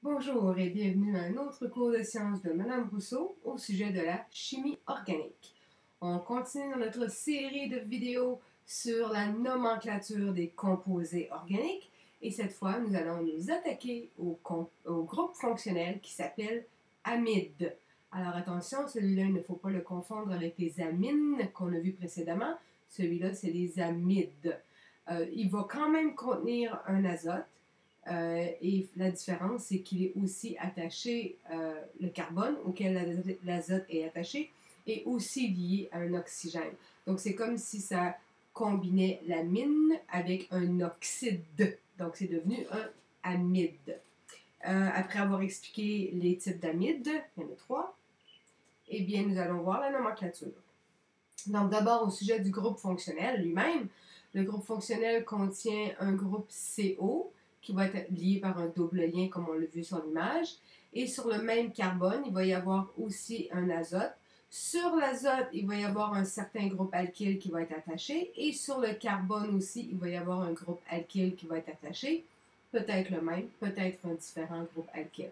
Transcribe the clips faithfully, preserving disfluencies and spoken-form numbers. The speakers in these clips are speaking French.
Bonjour et bienvenue à un autre cours de sciences de Madame Rousseau au sujet de la chimie organique. On continue dans notre série de vidéos sur la nomenclature des composés organiques et cette fois, nous allons nous attaquer au, au groupe fonctionnel qui s'appelle amide. Alors attention, celui-là, il ne faut pas le confondre avec les amines qu'on a vu précédemment. Celui-là, c'est les amides. Euh, il va quand même contenir un azote. Euh, et la différence, c'est qu'il est aussi attaché, euh, le carbone auquel l'azote est attaché, est aussi lié à un oxygène. Donc, c'est comme si ça combinait l'amine avec un oxyde. Donc, c'est devenu un amide. Euh, après avoir expliqué les types d'amides, il y en a trois, eh bien, nous allons voir la nomenclature. Donc, d'abord, au sujet du groupe fonctionnel lui-même, le groupe fonctionnel contient un groupe C O, qui va être lié par un double lien, comme on l'a vu sur l'image. Et sur le même carbone, il va y avoir aussi un azote. Sur l'azote, il va y avoir un certain groupe alkyle qui va être attaché. Et sur le carbone aussi, il va y avoir un groupe alkyle qui va être attaché. Peut-être le même, peut-être un différent groupe alkyle.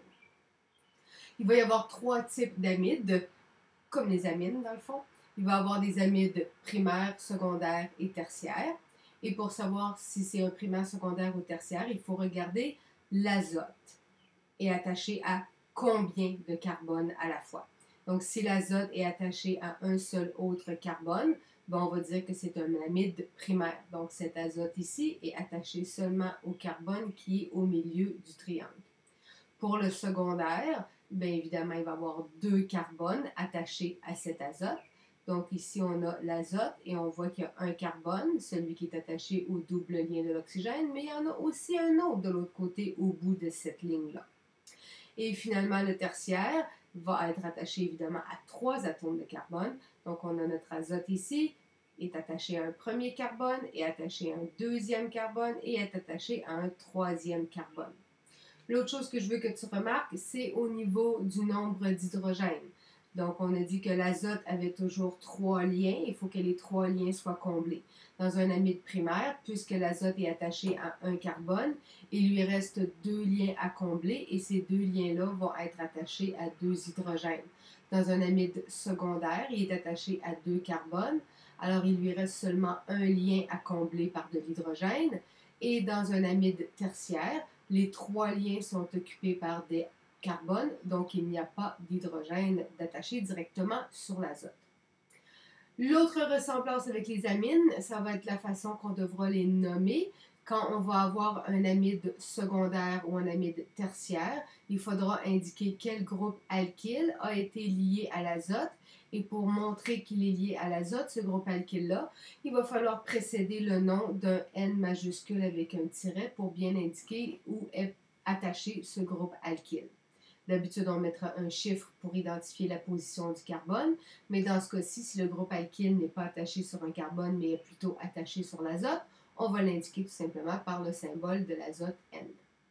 Il va y avoir trois types d'amides, comme les amines dans le fond. Il va y avoir des amides primaires, secondaires et tertiaires. Et pour savoir si c'est un primaire, secondaire ou tertiaire, il faut regarder l'azote est attaché à combien de carbone à la fois. Donc, si l'azote est attaché à un seul autre carbone, ben, on va dire que c'est un amide primaire. Donc, cet azote ici est attaché seulement au carbone qui est au milieu du triangle. Pour le secondaire, bien évidemment, il va y avoir deux carbones attachés à cet azote. Donc ici, on a l'azote et on voit qu'il y a un carbone, celui qui est attaché au double lien de l'oxygène, mais il y en a aussi un autre de l'autre côté au bout de cette ligne-là. Et finalement, le tertiaire va être attaché évidemment à trois atomes de carbone. Donc on a notre azote ici, est attaché à un premier carbone, est attaché à un deuxième carbone et est attaché à un troisième carbone. L'autre chose que je veux que tu remarques, c'est au niveau du nombre d'hydrogènes. Donc, on a dit que l'azote avait toujours trois liens. Il faut que les trois liens soient comblés. Dans un amide primaire, puisque l'azote est attaché à un carbone, il lui reste deux liens à combler et ces deux liens-là vont être attachés à deux hydrogènes. Dans un amide secondaire, il est attaché à deux carbones. Alors, il lui reste seulement un lien à combler par de l'hydrogène. Et dans un amide tertiaire, les trois liens sont occupés par des carbones, donc il n'y a pas d'hydrogène d'attaché directement sur l'azote. L'autre ressemblance avec les amines, ça va être la façon qu'on devra les nommer. Quand on va avoir un amide secondaire ou un amide tertiaire, il faudra indiquer quel groupe alkyle a été lié à l'azote. Et pour montrer qu'il est lié à l'azote, ce groupe alkyle-là, il va falloir précéder le nom d'un N majuscule avec un tiret pour bien indiquer où est attaché ce groupe alkyle. D'habitude, on mettra un chiffre pour identifier la position du carbone, mais dans ce cas-ci, si le groupe alkyle n'est pas attaché sur un carbone, mais est plutôt attaché sur l'azote, on va l'indiquer tout simplement par le symbole de l'azote N.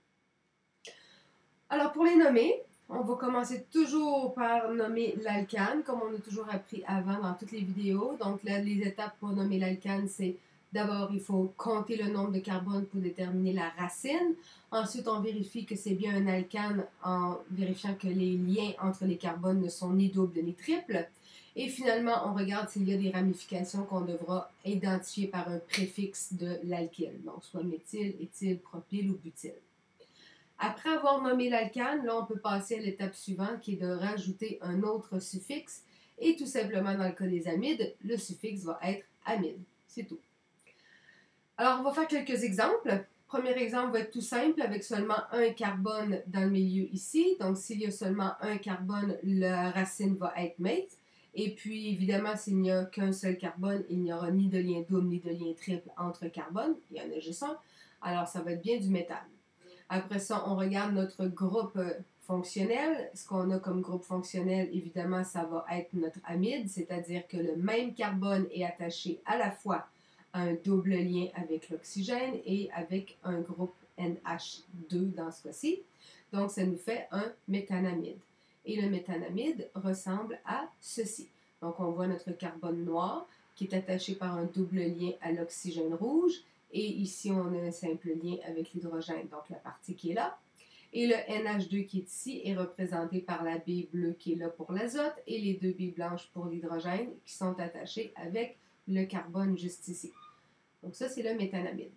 Alors, pour les nommer, on va commencer toujours par nommer l'alcane, comme on a toujours appris avant dans toutes les vidéos. Donc, là, les étapes pour nommer l'alcane, c'est d'abord, il faut compter le nombre de carbone pour déterminer la racine. Ensuite, on vérifie que c'est bien un alcane en vérifiant que les liens entre les carbones ne sont ni doubles ni triples. Et finalement, on regarde s'il y a des ramifications qu'on devra identifier par un préfixe de l'alkyle, donc soit méthyle, éthyle, propyle ou butyle. Après avoir nommé l'alcane, là, on peut passer à l'étape suivante qui est de rajouter un autre suffixe. Et tout simplement, dans le cas des amides, le suffixe va être amide. C'est tout. Alors, on va faire quelques exemples. Premier exemple va être tout simple avec seulement un carbone dans le milieu ici. Donc, s'il y a seulement un carbone, la racine va être mètre. Et puis, évidemment, s'il n'y a qu'un seul carbone, il n'y aura ni de lien double ni de lien triple entre carbones. Il y en a juste un. Alors, ça va être bien du métal. Après ça, on regarde notre groupe fonctionnel. Ce qu'on a comme groupe fonctionnel, évidemment, ça va être notre amide, c'est-à-dire que le même carbone est attaché à la fois à un double lien avec l'oxygène et avec un groupe N H deux dans ce cas-ci. Donc, ça nous fait un méthanamide. Et le méthanamide ressemble à ceci. Donc, on voit notre carbone noir qui est attaché par un double lien à l'oxygène rouge. Et ici, on a un simple lien avec l'hydrogène, donc la partie qui est là. Et le N H deux qui est ici est représenté par la baie bleue qui est là pour l'azote et les deux baies blanches pour l'hydrogène qui sont attachées avec le carbone juste ici. Donc ça, c'est le méthanamide.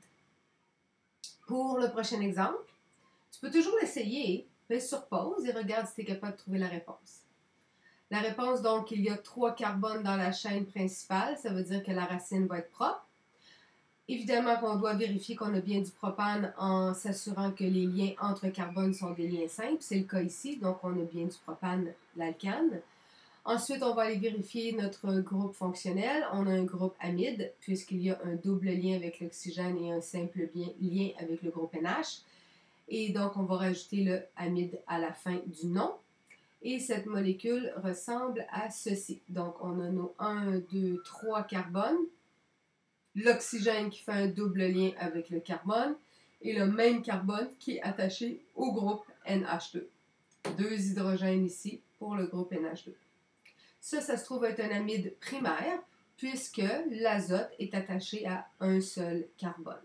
Pour le prochain exemple, tu peux toujours l'essayer, pèse sur pause et regarde si tu es capable de trouver la réponse. La réponse, donc, il y a trois carbones dans la chaîne principale, ça veut dire que la racine va être propre. Évidemment qu'on doit vérifier qu'on a bien du propane en s'assurant que les liens entre carbones sont des liens simples. C'est le cas ici, donc on a bien du propane, l'alcane. Ensuite, on va aller vérifier notre groupe fonctionnel. On a un groupe amide, puisqu'il y a un double lien avec l'oxygène et un simple lien avec le groupe N H. Et donc, on va rajouter le amide à la fin du nom. Et cette molécule ressemble à ceci. Donc, on a nos un, deux, trois carbones, l'oxygène qui fait un double lien avec le carbone et le même carbone qui est attaché au groupe N H deux. Deux hydrogènes ici pour le groupe N H deux. Ça, ça se trouve être un amide primaire puisque l'azote est attaché à un seul carbone.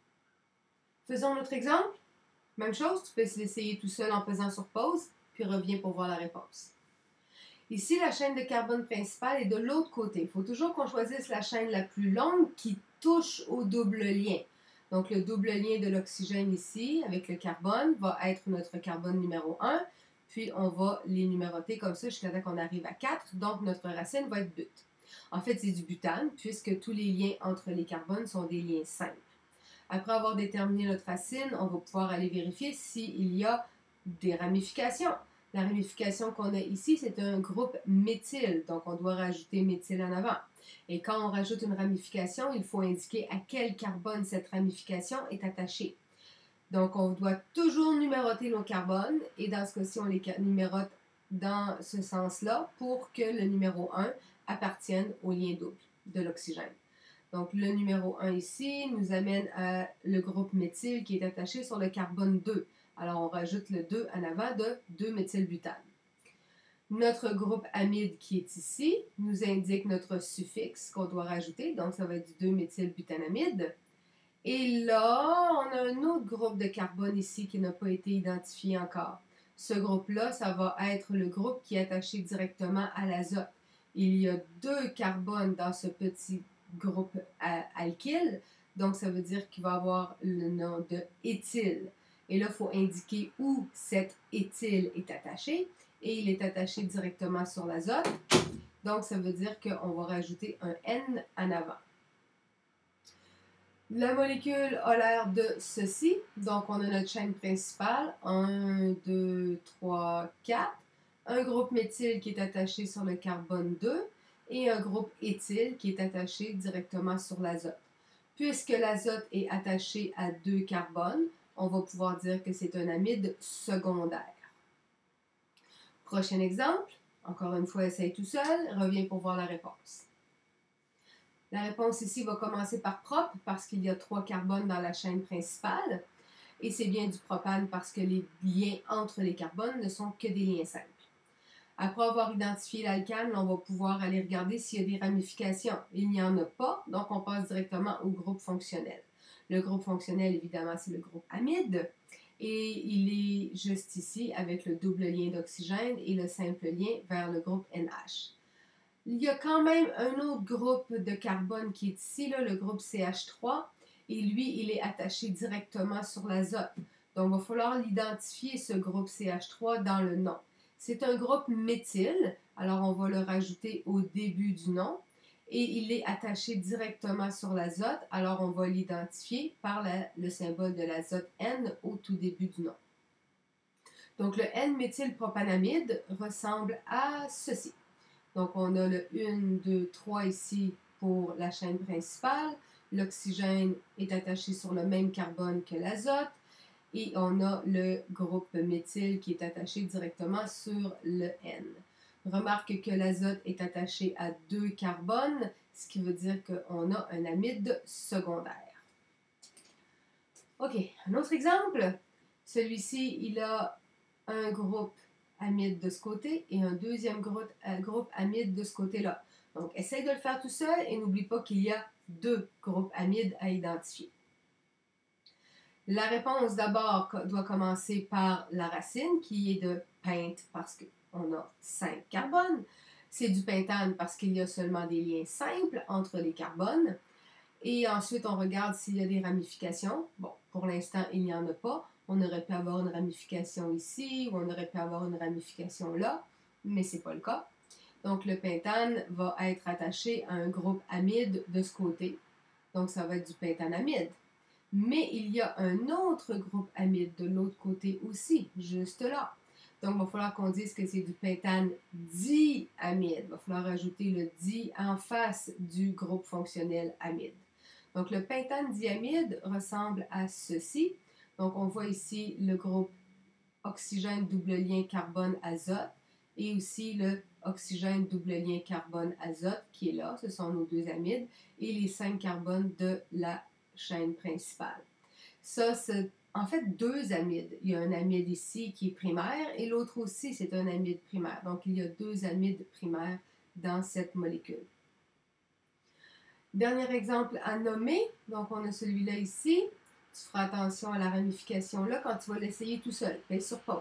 Faisons notre exemple. Même chose, tu peux l'essayer tout seul en pesant sur pause, puis reviens pour voir la réponse. Ici, la chaîne de carbone principale est de l'autre côté. Il faut toujours qu'on choisisse la chaîne la plus longue qui touche au double lien. Donc, le double lien de l'oxygène ici, avec le carbone, va être notre carbone numéro un. Puis, on va les numéroter comme ça jusqu'à temps qu'on arrive à quatre. Donc, notre racine va être but. En fait, c'est du butane, puisque tous les liens entre les carbones sont des liens simples. Après avoir déterminé notre racine, on va pouvoir aller vérifier s'il y a des ramifications. La ramification qu'on a ici, c'est un groupe méthyle, donc on doit rajouter méthyle en avant. Et quand on rajoute une ramification, il faut indiquer à quel carbone cette ramification est attachée. Donc on doit toujours numéroter nos carbones, et dans ce cas-ci, on les numérote dans ce sens-là pour que le numéro un appartienne au lien double de l'oxygène. Donc, le numéro un ici nous amène à le groupe méthyle qui est attaché sur le carbone deux. Alors, on rajoute le deux en avant de deux méthylbutane. Notre groupe amide qui est ici nous indique notre suffixe qu'on doit rajouter. Donc, ça va être du deux méthylbutanamide. Et là, on a un autre groupe de carbone ici qui n'a pas été identifié encore. Ce groupe-là, ça va être le groupe qui est attaché directement à l'azote. Il y a deux carbones dans ce petit groupe alkyle, donc ça veut dire qu'il va avoir le nom de éthyle. Et là, il faut indiquer où cet éthyle est attaché, et il est attaché directement sur l'azote, donc ça veut dire qu'on va rajouter un N en avant. La molécule a l'air de ceci, donc on a notre chaîne principale, un, deux, trois, quatre, un groupe méthyle qui est attaché sur le carbone deux, et un groupe éthyle qui est attaché directement sur l'azote. Puisque l'azote est attaché à deux carbones, on va pouvoir dire que c'est un amide secondaire. Prochain exemple, encore une fois, essaye tout seul, reviens pour voir la réponse. La réponse ici va commencer par propre parce qu'il y a trois carbones dans la chaîne principale, et c'est bien du propane parce que les liens entre les carbones ne sont que des liens simples. Après avoir identifié l'alcane, on va pouvoir aller regarder s'il y a des ramifications. Il n'y en a pas, donc on passe directement au groupe fonctionnel. Le groupe fonctionnel, évidemment, c'est le groupe amide, et il est juste ici avec le double lien d'oxygène et le simple lien vers le groupe N H. Il y a quand même un autre groupe de carbone qui est ici, là, le groupe C H trois, et lui, il est attaché directement sur l'azote. Donc, il va falloir l'identifier, ce groupe C H trois, dans le nom. C'est un groupe méthyle, alors on va le rajouter au début du nom, et il est attaché directement sur l'azote, alors on va l'identifier par la, le symbole de l'azote N au tout début du nom. Donc, le N-méthylpropanamide ressemble à ceci. Donc, on a le un, deux, trois ici pour la chaîne principale. L'oxygène est attaché sur le même carbone que l'azote. Et on a le groupe méthyle qui est attaché directement sur le N. Remarque que l'azote est attaché à deux carbones, ce qui veut dire qu'on a un amide secondaire. OK, un autre exemple. Celui-ci, il a un groupe amide de ce côté et un deuxième groupe, euh, groupe amide de ce côté-là. Donc, essaye de le faire tout seul et n'oublie pas qu'il y a deux groupes amides à identifier. La réponse d'abord doit commencer par la racine qui est de pente parce qu'on a cinq carbones. C'est du pentane parce qu'il y a seulement des liens simples entre les carbones. Et ensuite, on regarde s'il y a des ramifications. Bon, pour l'instant, il n'y en a pas. On aurait pu avoir une ramification ici ou on aurait pu avoir une ramification là, mais ce n'est pas le cas. Donc, le pentane va être attaché à un groupe amide de ce côté. Donc, ça va être du pentanamide. Mais il y a un autre groupe amide de l'autre côté aussi, juste là. Donc, il va falloir qu'on dise que c'est du pentane diamide. Il va falloir ajouter le di en face du groupe fonctionnel amide. Donc, le pentane diamide ressemble à ceci. Donc, on voit ici le groupe oxygène double lien carbone-azote et aussi le oxygène double lien carbone-azote qui est là. Ce sont nos deux amides et les cinq carbones de la chaîne principale. Ça, c'est en fait deux amides. Il y a un amide ici qui est primaire et l'autre aussi, c'est un amide primaire. Donc, il y a deux amides primaires dans cette molécule. Dernier exemple à nommer, donc on a celui-là ici. Tu feras attention à la ramification là quand tu vas l'essayer tout seul. Fais sur pause.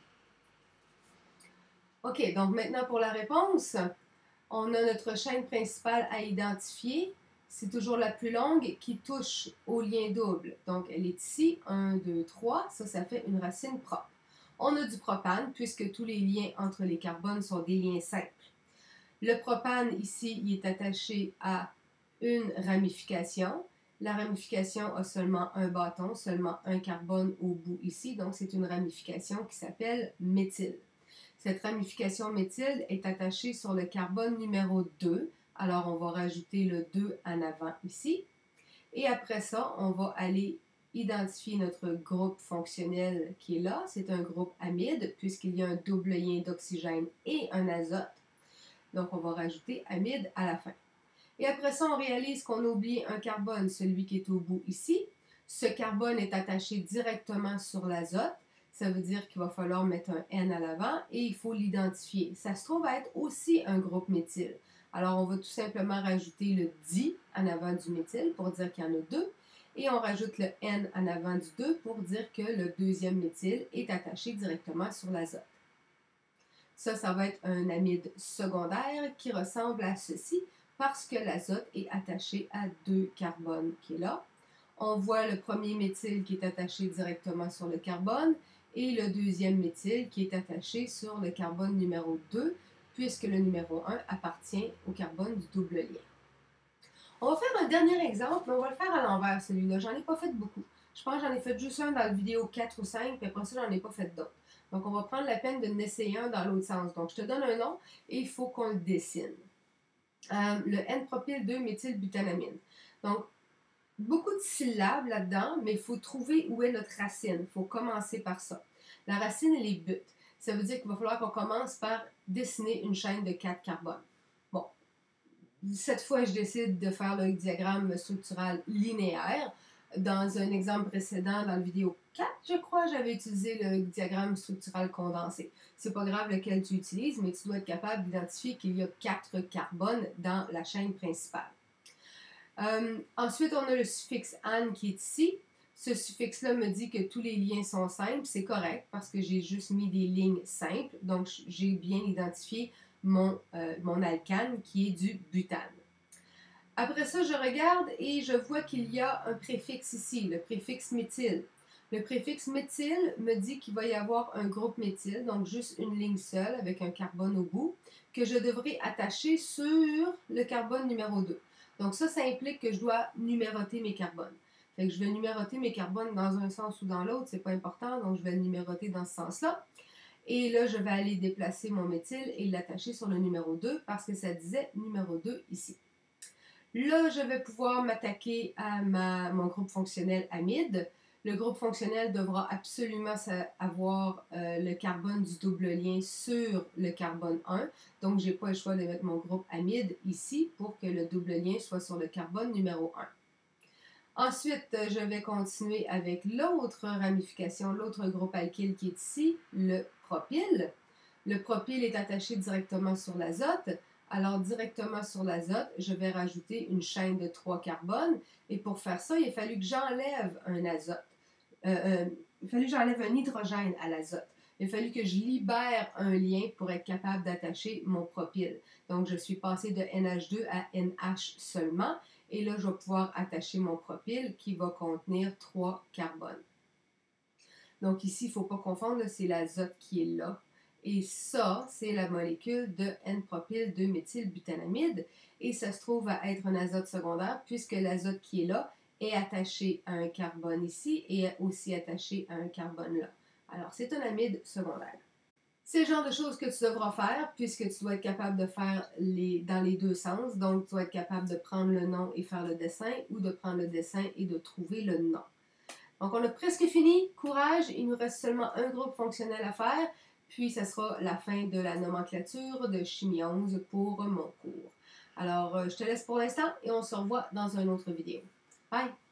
OK, donc maintenant pour la réponse, on a notre chaîne principale à identifier. C'est toujours la plus longue qui touche au lien double. Donc, elle est ici, un, deux, trois. Ça, ça fait une racine propre. On a du propane, puisque tous les liens entre les carbones sont des liens simples. Le propane, ici, il est attaché à une ramification. La ramification a seulement un bâton, seulement un carbone au bout ici. Donc, c'est une ramification qui s'appelle méthyle. Cette ramification méthyle est attachée sur le carbone numéro deux. Alors, on va rajouter le deux en avant ici. Et après ça, on va aller identifier notre groupe fonctionnel qui est là. C'est un groupe amide puisqu'il y a un double lien d'oxygène et un azote. Donc, on va rajouter amide à la fin. Et après ça, on réalise qu'on a oublié un carbone, celui qui est au bout ici. Ce carbone est attaché directement sur l'azote. Ça veut dire qu'il va falloir mettre un N à l'avant et il faut l'identifier. Ça se trouve être aussi un groupe méthyle. Alors, on va tout simplement rajouter le di en avant du méthyle pour dire qu'il y en a deux. Et on rajoute le N en avant du deux pour dire que le deuxième méthyle est attaché directement sur l'azote. Ça, ça va être un amide secondaire qui ressemble à ceci parce que l'azote est attaché à deux carbones qui est là. On voit le premier méthyle qui est attaché directement sur le carbone et le deuxième méthyle qui est attaché sur le carbone numéro deux, puisque le numéro un appartient au carbone du double lien. On va faire un dernier exemple, mais on va le faire à l'envers, celui-là. J'en ai pas fait beaucoup. Je pense que j'en ai fait juste un dans la vidéo quatre ou cinq, puis après ça, j'en ai pas fait d'autres. Donc, on va prendre la peine de n'essayer un dans l'autre sens. Donc, je te donne un nom et il faut qu'on le dessine. Euh, le N-propyl deux méthylbutanamine. Donc, beaucoup de syllabes là-dedans, mais il faut trouver où est notre racine. Il faut commencer par ça. La racine, elle est but. Ça veut dire qu'il va falloir qu'on commence par dessiner une chaîne de quatre carbones. Bon, cette fois, je décide de faire le diagramme structural linéaire. Dans un exemple précédent, dans la vidéo quatre, je crois, j'avais utilisé le diagramme structural condensé. C'est pas grave lequel tu utilises, mais tu dois être capable d'identifier qu'il y a quatre carbones dans la chaîne principale. Euh, ensuite, on a le suffixe an qui est ici. Ce suffixe-là me dit que tous les liens sont simples. C'est correct parce que j'ai juste mis des lignes simples. Donc, j'ai bien identifié mon, euh, mon alcane qui est du butane. Après ça, je regarde et je vois qu'il y a un préfixe ici, le préfixe méthyle. Le préfixe méthyle me dit qu'il va y avoir un groupe méthyle, donc juste une ligne seule avec un carbone au bout, que je devrais attacher sur le carbone numéro deux. Donc ça, ça implique que je dois numéroter mes carbones. Fait que je vais numéroter mes carbones dans un sens ou dans l'autre, c'est pas important, donc je vais le numéroter dans ce sens-là. Et là, je vais aller déplacer mon méthyle et l'attacher sur le numéro deux parce que ça disait numéro deux ici. Là, je vais pouvoir m'attaquer à ma, mon groupe fonctionnel amide. Le groupe fonctionnel devra absolument avoir euh, le carbone du double lien sur le carbone un. Donc, je n'ai pas le choix de mettre mon groupe amide ici pour que le double lien soit sur le carbone numéro un. Ensuite, je vais continuer avec l'autre ramification, l'autre groupe alkyle qui est ici, le propyl. Le propyl est attaché directement sur l'azote. Alors, directement sur l'azote, je vais rajouter une chaîne de trois carbones. Et pour faire ça, il a fallu que j'enlève un azote. euh, euh, il a fallu que j'enlève un hydrogène à l'azote. Il a fallu que je libère un lien pour être capable d'attacher mon propyle. Donc, je suis passée de N H deux à N H seulement. Et là, je vais pouvoir attacher mon propyle qui va contenir trois carbones. Donc ici, il ne faut pas confondre, c'est l'azote qui est là. Et ça, c'est la molécule de N-propyl deux méthylbutanamide. Et ça se trouve à être un azote secondaire puisque l'azote qui est là est attaché à un carbone ici et est aussi attaché à un carbone là. Alors, c'est un amide secondaire. C'est le genre de choses que tu devras faire puisque tu dois être capable de faire les, dans les deux sens. Donc, tu dois être capable de prendre le nom et faire le dessin ou de prendre le dessin et de trouver le nom. Donc, on a presque fini. Courage, il nous reste seulement un groupe fonctionnel à faire. Puis, ça sera la fin de la nomenclature de chimie onze pour mon cours. Alors, je te laisse pour l'instant et on se revoit dans une autre vidéo. Bye!